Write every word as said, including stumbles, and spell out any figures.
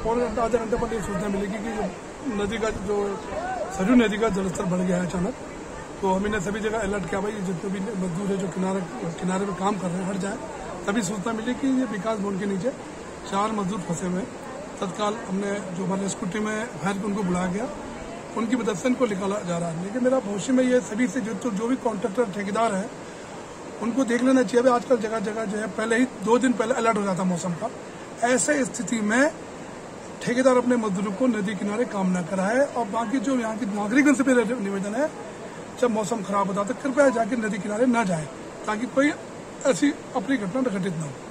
पौने घंटा आधे घंटे पर ये सूचना मिलेगी कि जो नदी का जो सरयू नदी का जलस्तर बढ़ गया है अचानक। तो हमने सभी जगह अलर्ट किया, भाई जितने भी मजदूर है जो किनारे किनारे पे काम कर रहे हैं हट जाए। तभी सूचना मिली कि ये विकास भवन के नीचे चार मजदूर फंसे हुए हैं। तत्काल हमने जो हमारे रेस्क्यू टीम है फायर उनको बुलाया गया, उनकी मदद से इनको निकाला जा रहा है। लेकिन मेरा भविष्य में ये सभी से जो तो जो भी कॉन्ट्रैक्टर ठेकेदार है उनको देख लेना चाहिए। आजकल जगह जगह जो है पहले ही दो दिन पहले अलर्ट हो जाता मौसम का। ऐसे स्थिति में ठेकेदार अपने मजदूरों को नदी किनारे काम न कराए। और बाकी जो यहाँ की नागरिकों से भी निवेदन है, जब मौसम खराब होता है तो कृपया जाकर नदी किनारे न जाए, ताकि कोई ऐसी अपनी घटना घटित न हो।